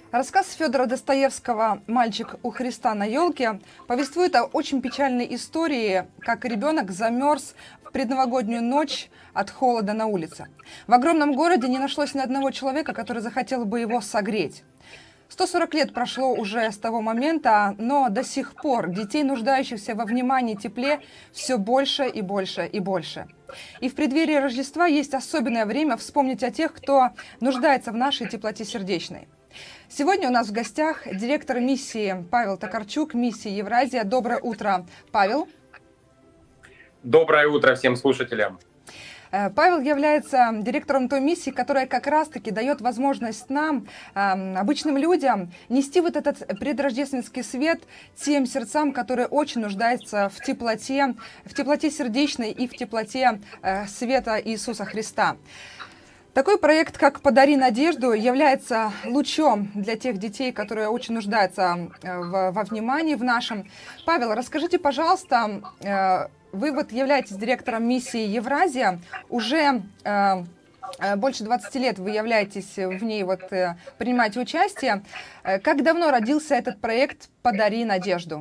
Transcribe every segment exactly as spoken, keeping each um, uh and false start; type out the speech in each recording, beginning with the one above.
Рассказ Федора Достоевского «Мальчик у Христа на елке» повествует о очень печальной истории, как ребенок замерз в предновогоднюю ночь от холода на улице. В огромном городе не нашлось ни одного человека, который захотел бы его согреть. сто сорок лет прошло уже с того момента, но до сих пор детей, нуждающихся во внимании и тепле, все больше и больше и больше. И в преддверии Рождества есть особенное время вспомнить о тех, кто нуждается в нашей теплоте сердечной. Сегодня у нас в гостях директор миссии Павел Токарчук, миссии Евразия. Доброе утро, Павел. Доброе утро всем слушателям. Павел является директором той миссии, которая как раз-таки дает возможность нам, обычным людям, нести вот этот предрождественский свет тем сердцам, которые очень нуждаются в теплоте, в теплоте сердечной и в теплоте света Иисуса Христа. Такой проект, как «Подари надежду», является лучом для тех детей, которые очень нуждаются в, во внимании в нашем. Павел, расскажите, пожалуйста, вы вот являетесь директором миссии Евразия, уже э, больше двадцати лет вы являетесь в ней, вот, э, принимаете участие. Как давно родился этот проект «Подари надежду»?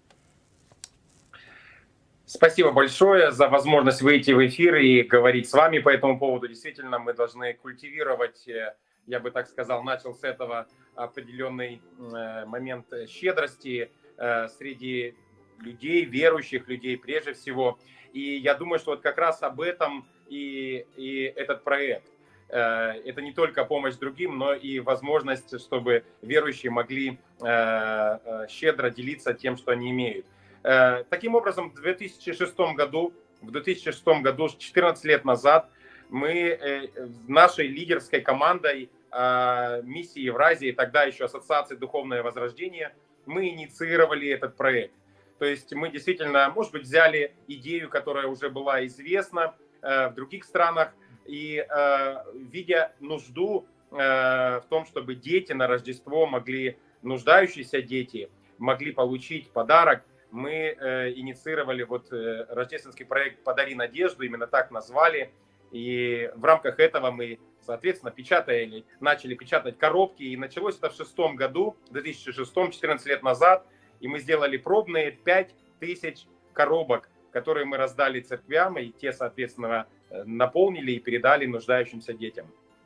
Спасибо большое за возможность выйти в эфир и говорить с вами по этому поводу. Действительно, мы должны культивировать, я бы так сказал, начал с этого определенный момент щедрости среди людей, верующих людей прежде всего. И я думаю, что вот как раз об этом и, и этот проект. Это не только помощь другим, но и возможность, чтобы верующие могли щедро делиться тем, что они имеют. Таким образом, в две тысячи шестом году, в две тысячи шестом году, четырнадцать лет назад, мы нашей лидерской командой миссии Евразии, тогда еще Ассоциации Духовное Возрождение, мы инициировали этот проект. То есть мы действительно, может быть, взяли идею, которая уже была известна в других странах, и видя нужду в том, чтобы дети на Рождество могли, нуждающиеся дети, могли получить подарок, мы э, инициировали вот э, рождественский проект «Подари надежду», именно так назвали. И в рамках этого мы, соответственно, печатали, начали печатать коробки. И началось это в шестом году, в две тысячи шестом, четырнадцать лет назад. И мы сделали пробные пять тысяч коробок, которые мы раздали церквям. И те, соответственно, наполнили и передали нуждающимся детям.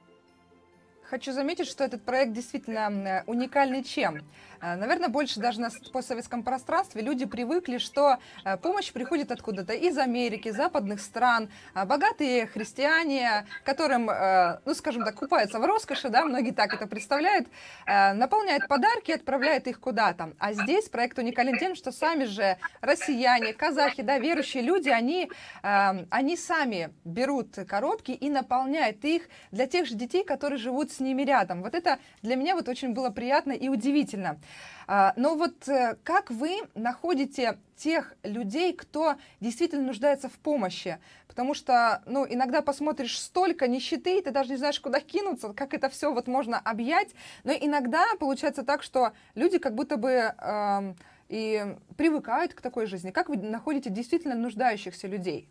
Хочу заметить, что этот проект действительно уникальный чем? Наверное, больше даже на постсоветском пространстве люди привыкли, что помощь приходит откуда-то из Америки, западных стран. Богатые христиане, которым, ну, скажем так, купаются в роскоши, да, многие так это представляют, наполняют подарки и отправляют их куда-то. А здесь проект уникален тем, что сами же россияне, казахи, да, верующие люди, они, они сами берут коробки и наполняют их для тех же детей, которые живут с ними рядом. Вот это для меня вот очень было приятно и удивительно. Но вот как вы находите тех людей, кто действительно нуждается в помощи? Потому что, ну, иногда посмотришь столько нищеты, и ты даже не знаешь, куда кинуться, как это все вот можно объять. Но иногда получается так, что люди как будто бы э, и привыкают к такой жизни. Как вы находите действительно нуждающихся людей?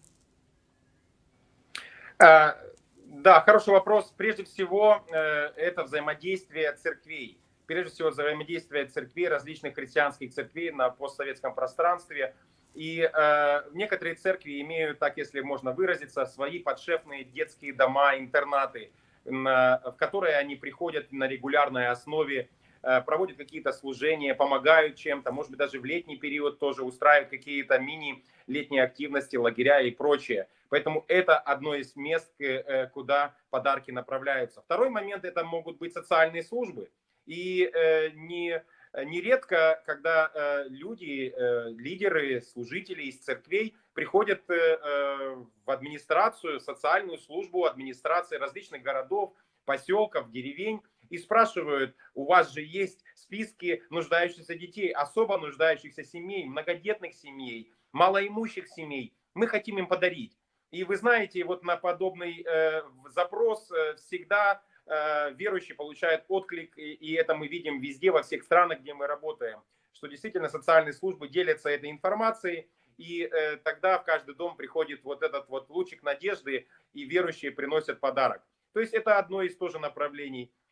А, да, хороший вопрос. Прежде всего, э, это взаимодействие церквей. Прежде всего, взаимодействие церквей, различных христианских церквей на постсоветском пространстве. И э, некоторые церкви имеют, так если можно выразиться, свои подшефные детские дома, интернаты, на, в которые они приходят на регулярной основе, э, проводят какие-то служения, помогают чем-то, может быть, даже в летний период тоже устраивают какие-то мини-летние активности, лагеря и прочее. Поэтому это одно из мест, э, куда подарки направляются. Второй момент – это могут быть социальные службы. И э, не, нередко, когда э, люди, э, лидеры, служители из церквей приходят э, в администрацию, социальную службу администрации различных городов, поселков, деревень и спрашивают: у вас же есть списки нуждающихся детей, особо нуждающихся семей, многодетных семей, малоимущих семей, мы хотим им подарить. И вы знаете, вот на подобный э, запрос э, всегда верующие получают отклик, и это мы видим везде, во всех странах, где мы работаем, что действительно социальные службы делятся этой информацией, и э, тогда в каждый дом приходит вот этот вот лучик надежды, и верующие приносят подарок. То есть это одно из тоже направлений.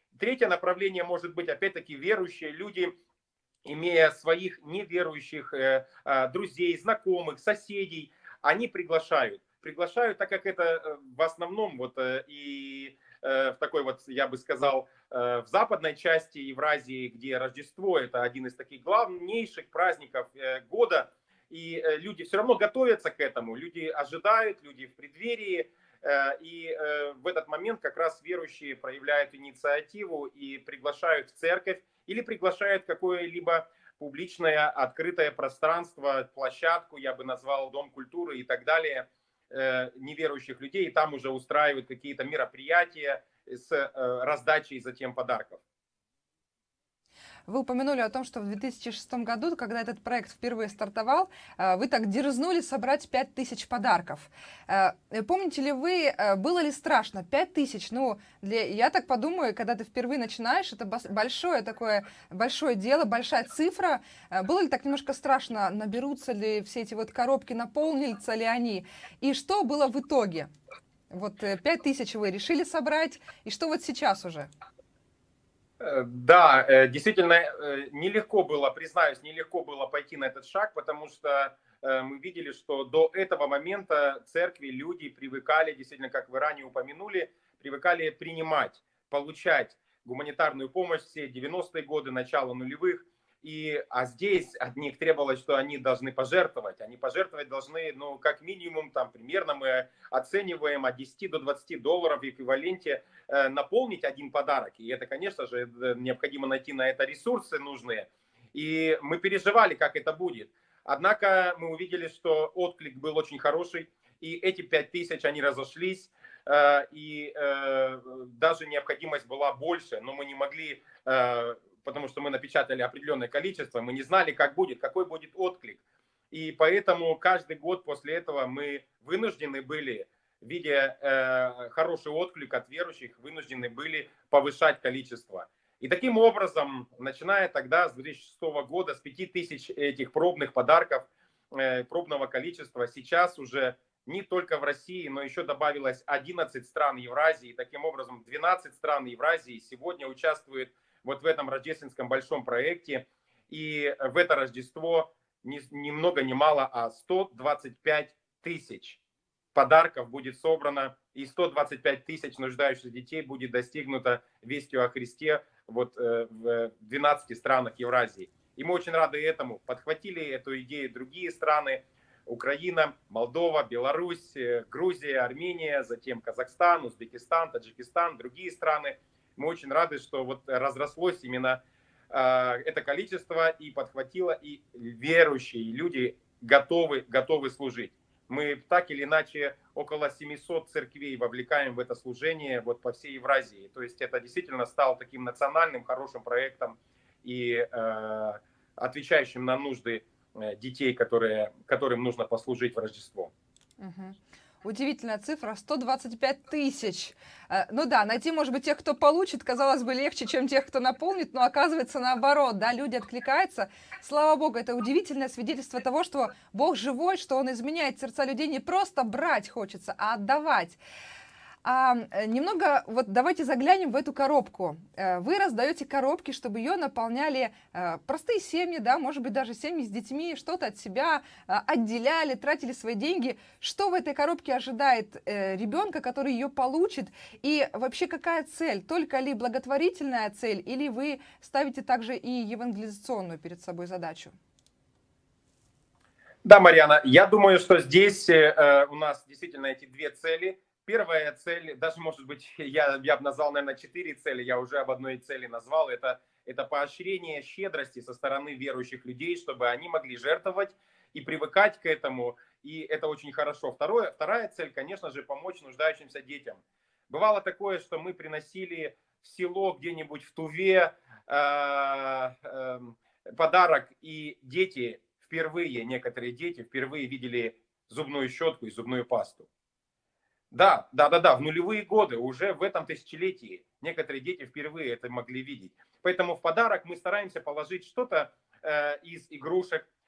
Третье направление может быть, опять-таки, верующие люди, имея своих неверующих э, э, друзей, знакомых, соседей, они приглашают. Приглашают, так как это э, в основном вот э, и э, в такой вот, я бы сказал, э, в западной части Евразии, где Рождество — это один из таких главнейших праздников э, года, и э, люди все равно готовятся к этому, люди ожидают, люди в преддверии, э, и э, в этот момент как раз верующие проявляют инициативу и приглашают в церковь, или приглашают какое-либо публичное открытое пространство, площадку, я бы назвал Дом культуры и так далее, э, неверующих людей, и там уже устраивают какие-то мероприятия с э, раздачей затем подарков. Вы упомянули о том, что в две тысячи шестом году, когда этот проект впервые стартовал, вы так дерзнули собрать пять тысяч подарков. Помните ли вы, было ли страшно? пять тысяч, ну, для, я так подумаю, когда ты впервые начинаешь, это большое такое, большое дело, большая цифра. Было ли так немножко страшно, наберутся ли все эти вот коробки, наполнятся ли они? И что было в итоге? Вот пять тысяч вы решили собрать, и что вот сейчас уже? Да, действительно, нелегко было, признаюсь, нелегко было пойти на этот шаг, потому что мы видели, что до этого момента церкви, люди привыкали, действительно, как вы ранее упомянули, привыкали принимать, получать гуманитарную помощь все девяностые годы, начало нулевых. И, а здесь от них требовалось, что они должны пожертвовать. Они пожертвовать должны, ну, как минимум, там, примерно мы оцениваем от десяти до двадцати долларов в эквиваленте э, наполнить один подарок. И это, конечно же, необходимо найти на это ресурсы нужные. И мы переживали, как это будет. Однако мы увидели, что отклик был очень хороший. И эти пять тысяч, они разошлись. Э, и э, даже необходимость была больше, но мы не могли... Э, потому что мы напечатали определенное количество, мы не знали, как будет, какой будет отклик. И поэтому каждый год после этого мы вынуждены были, видя э, хороший отклик от верующих, вынуждены были повышать количество. И таким образом, начиная тогда с две тысячи шестого года, с пяти тысяч этих пробных подарков, э, пробного количества, сейчас уже не только в России, но еще добавилось одиннадцать стран Евразии. И таким образом, двенадцать стран Евразии сегодня участвуют вот в этом рождественском большом проекте. И в это Рождество ни, ни много ни мало, а сто двадцать пять тысяч подарков будет собрано, и сто двадцать пять тысяч нуждающихся детей будет достигнуто вестью о Христе вот, э, в двенадцати странах Евразии. И мы очень рады этому. Подхватили эту идею другие страны: Украина, Молдова, Беларусь, Грузия, Армения, затем Казахстан, Узбекистан, Таджикистан, другие страны. Мы очень рады, что вот разрослось именно э, это количество и подхватило, и верующие люди готовы, готовы служить. Мы так или иначе около семисот церквей вовлекаем в это служение вот по всей Евразии. То есть это действительно стало таким национальным хорошим проектом и э, отвечающим на нужды детей, которые, которым нужно послужить в Рождество. Угу. Удивительная цифра, сто двадцать пять тысяч. Ну да, найти, может быть, тех, кто получит, казалось бы, легче, чем тех, кто наполнит, но оказывается наоборот, да, люди откликаются. Слава Богу, это удивительное свидетельство того, что Бог живой, что Он изменяет сердца людей, не просто брать хочется, а отдавать. А, немного, вот давайте заглянем в эту коробку. Вы раздаете коробки, чтобы ее наполняли простые семьи, да, может быть, даже семьи с детьми, что-то от себя отделяли, тратили свои деньги. Что в этой коробке ожидает ребенка, который ее получит? И вообще какая цель? Только ли благотворительная цель, или вы ставите также и евангелизационную перед собой задачу? Да, Марьяна, я думаю, что здесь э, у нас действительно эти две цели. Первая цель, даже, может быть, я, я бы назвал, наверное, четыре цели, я уже об одной цели назвал, это, это поощрение щедрости со стороны верующих людей, чтобы они могли жертвовать и привыкать к этому, и это очень хорошо. Второе, вторая цель, конечно же, помочь нуждающимся детям. Бывало такое, что мы приносили в село где-нибудь в Туве э, э, подарок, и дети впервые, некоторые дети впервые видели зубную щетку и зубную пасту. Да, да, да, да, в нулевые годы, уже в этом тысячелетии некоторые дети впервые это могли видеть. Поэтому в подарок мы стараемся положить что-то э, из игрушек,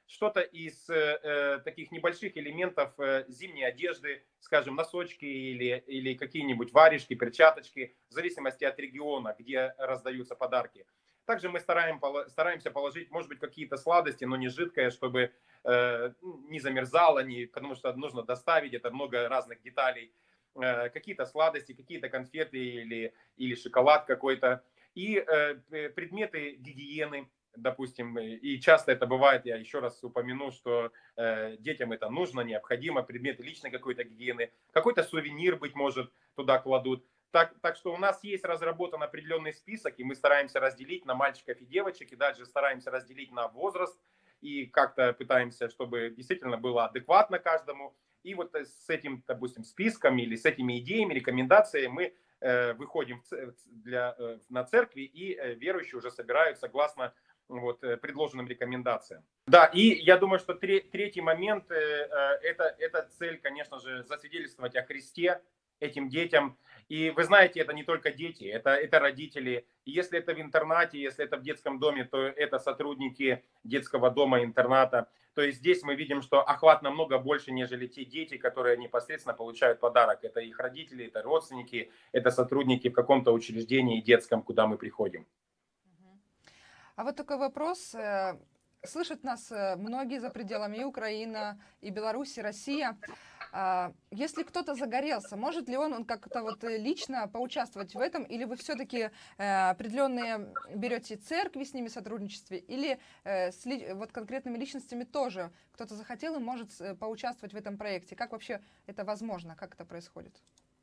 что-то из э, таких небольших элементов э, зимней одежды, скажем, носочки или, или какие-нибудь варежки, перчаточки, в зависимости от региона, где раздаются подарки. Также мы стараем, стараемся положить, может быть, какие-то сладости, но не жидкое, чтобы э, не замерзало, не, потому что нужно доставить, это много разных деталей. Э, какие-то сладости, какие-то конфеты или, или шоколад какой-то. И э, предметы гигиены, допустим, и часто это бывает, я еще раз упомяну, что э, детям это нужно, необходимо, предметы личной какой-то гигиены, какой-то сувенир, быть может, туда кладут. Так, так что у нас есть разработан определенный список, и мы стараемся разделить на мальчиков и девочек, и дальше стараемся разделить на возраст, и как-то пытаемся, чтобы действительно было адекватно каждому. И вот с этим, допустим, списком или с этими идеями, рекомендациями мы э, выходим для, э, на церкви, и э, верующие уже собирают согласно вот, предложенным рекомендациям. Да, и я думаю, что третий момент, э, это, это цель, конечно же, засвидетельствовать о Христе этим детям. И вы знаете, это не только дети, это, это родители. И если это в интернате, если это в детском доме, то это сотрудники детского дома, интерната. То есть здесь мы видим, что охват намного больше, нежели те дети, которые непосредственно получают подарок. Это их родители, это родственники, это сотрудники в каком-то учреждении детском, куда мы приходим. А вот такой вопрос. Слышат нас многие за пределами и Украина, и Беларусь, и Россия. Если кто-то загорелся, может ли он, он как-то вот лично поучаствовать в этом, или вы все-таки определенные берете церкви с ними в сотрудничестве, или с вот конкретными личностями тоже кто-то захотел и может поучаствовать в этом проекте? Как вообще это возможно? Как это происходит?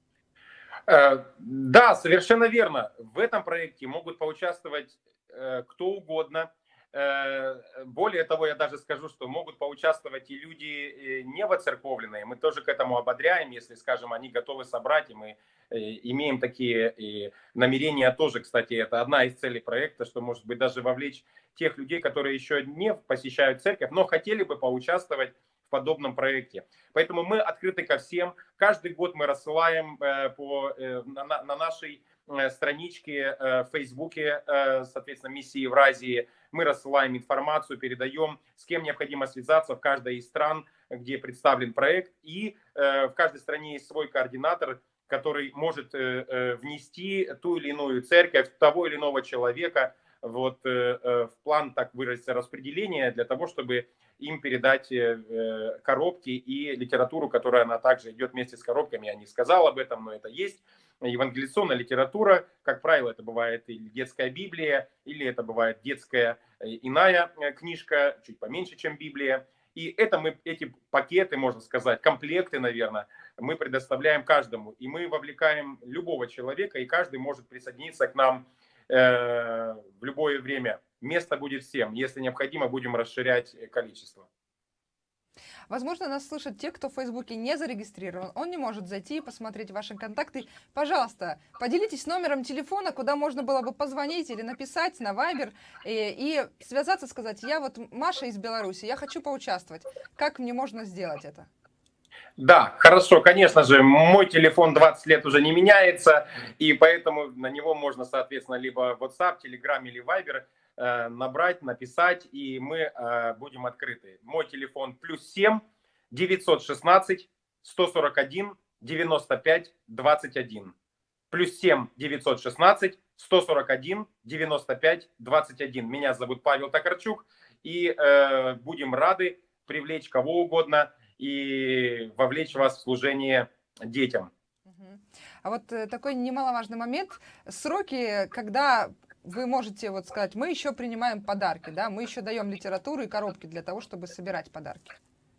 Да, совершенно верно. В этом проекте могут поучаствовать кто угодно. Более того, я даже скажу, что могут поучаствовать и люди не воцерковленные. Мы тоже к этому ободряем, если, скажем, они готовы собрать, и мы имеем такие намерения тоже. Кстати, это одна из целей проекта, что, может быть, даже вовлечь тех людей, которые еще не посещают церковь, но хотели бы поучаствовать в подобном проекте. Поэтому мы открыты ко всем. Каждый год мы рассылаем по, на, на нашей страничке в Фейсбуке, соответственно, миссии Евразии. Мы рассылаем информацию, передаем, с кем необходимо связаться в каждой из стран, где представлен проект. И в каждой стране есть свой координатор, который может внести ту или иную церковь, того или иного человека вот, в план, так выразиться, распределения для того, чтобы им передать коробки и литературу, которая она также идет вместе с коробками. Я не сказал об этом, но это есть. Евангелизационная литература, как правило, это бывает или детская Библия, или это бывает детская иная книжка, чуть поменьше, чем Библия. И это мы, эти пакеты, можно сказать, комплекты, наверное, мы предоставляем каждому. И мы вовлекаем любого человека, и каждый может присоединиться к нам э, в любое время. Место будет всем. Если необходимо, будем расширять количество. Возможно, нас слышат те, кто в Фейсбуке не зарегистрирован. Он не может зайти и посмотреть ваши контакты. Пожалуйста, поделитесь номером телефона, куда можно было бы позвонить или написать на Viber и, и связаться, сказать: я вот Маша из Беларуси, я хочу поучаствовать. Как мне можно сделать это? Да, хорошо, конечно же, мой телефон двадцать лет уже не меняется, и поэтому на него можно, соответственно, либо WhatsApp, Telegram или Viber набрать, написать, и мы э, будем открыты. Мой телефон плюс семь девятьсот шестнадцать сто сорок один девяносто пять двадцать один. Плюс семь девятьсот шестнадцать сто сорок один девяносто пять двадцать один. Меня зовут Павел Токарчук, и э, будем рады привлечь кого угодно и вовлечь вас в служение детям. А вот такой немаловажный момент. Сроки, когда вы можете вот сказать: мы еще принимаем подарки, да, мы еще даем литературу и коробки для того, чтобы собирать подарки.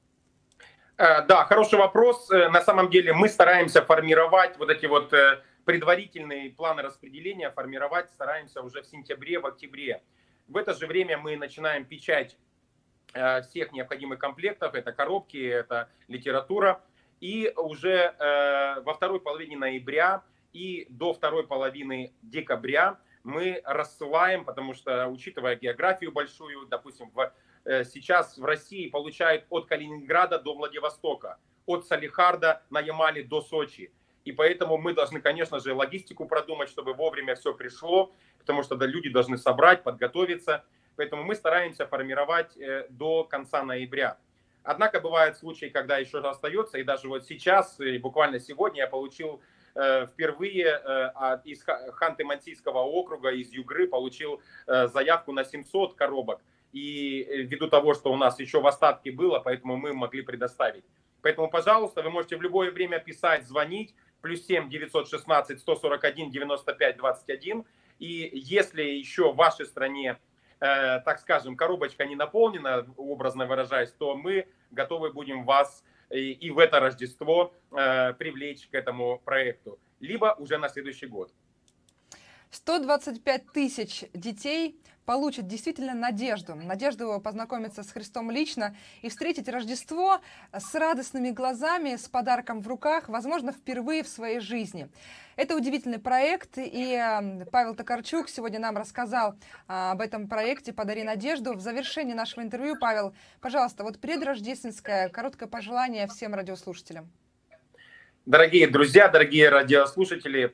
Да, хороший вопрос. На самом деле мы стараемся формировать вот эти вот предварительные планы распределения, формировать стараемся уже в сентябре, в октябре. В это же время мы начинаем печать всех необходимых комплектов, это коробки, это литература. И уже во второй половине ноября и до второй половины декабря мы рассылаем, потому что, учитывая географию большую, допустим, в, э, сейчас в России получают от Калининграда до Владивостока, от Салихарда на Ямале до Сочи. И поэтому мы должны, конечно же, логистику продумать, чтобы вовремя все пришло, потому что да, люди должны собрать, подготовиться. Поэтому мы стараемся формировать до конца ноября. Однако бывают случаи, когда еще остается, и даже вот сейчас, и буквально сегодня я получил э, впервые э, из Ханты-Мансийского округа, из Югры, получил э, заявку на семьсот коробок. И ввиду того, что у нас еще в остатке было, поэтому мы могли предоставить. Поэтому, пожалуйста, вы можете в любое время писать, звонить, плюс семь девятьсот шестнадцать сто сорок один девяносто пять двадцать один. И если еще в вашей стране, Э, так скажем, коробочка не наполнена, образно выражаясь, то мы готовы будем вас и, и в это Рождество э, привлечь к этому проекту, либо уже на следующий год. сто двадцать пять тысяч детей получат действительно надежду. Надежду познакомиться с Христом лично и встретить Рождество с радостными глазами, с подарком в руках, возможно, впервые в своей жизни. Это удивительный проект, и Павел Токарчук сегодня нам рассказал об этом проекте «Подари надежду». В завершении нашего интервью, Павел, пожалуйста, вот предрождественское короткое пожелание всем радиослушателям. Дорогие друзья, дорогие радиослушатели,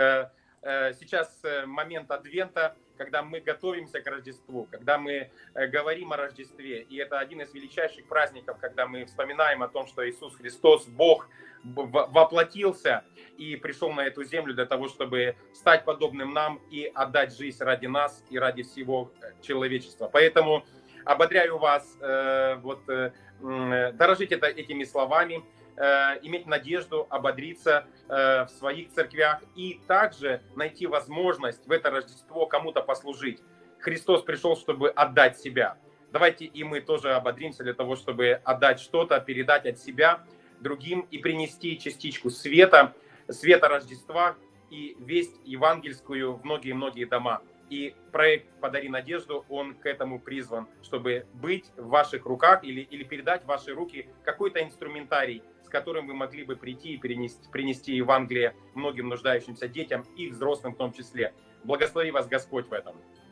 сейчас момент Адвента, когда мы готовимся к Рождеству, когда мы говорим о Рождестве. И это один из величайших праздников, когда мы вспоминаем о том, что Иисус Христос, Бог, воплотился и пришел на эту землю для того, чтобы стать подобным нам и отдать жизнь ради нас и ради всего человечества. Поэтому ободряю вас, вот, дорожить это, этими словами, иметь надежду, ободриться в своих церквях и также найти возможность в это Рождество кому-то послужить. Христос пришел, чтобы отдать себя. Давайте и мы тоже ободримся для того, чтобы отдать что-то, передать от себя другим и принести частичку света, света Рождества и весть евангельскую в многие-многие дома. И проект «Подари надежду», он к этому призван, чтобы быть в ваших руках или, или передать в ваши руки какой-то инструментарий, с которым вы могли бы прийти и принести, принести Евангелие многим нуждающимся детям и взрослым в том числе. Благослови вас Господь в этом.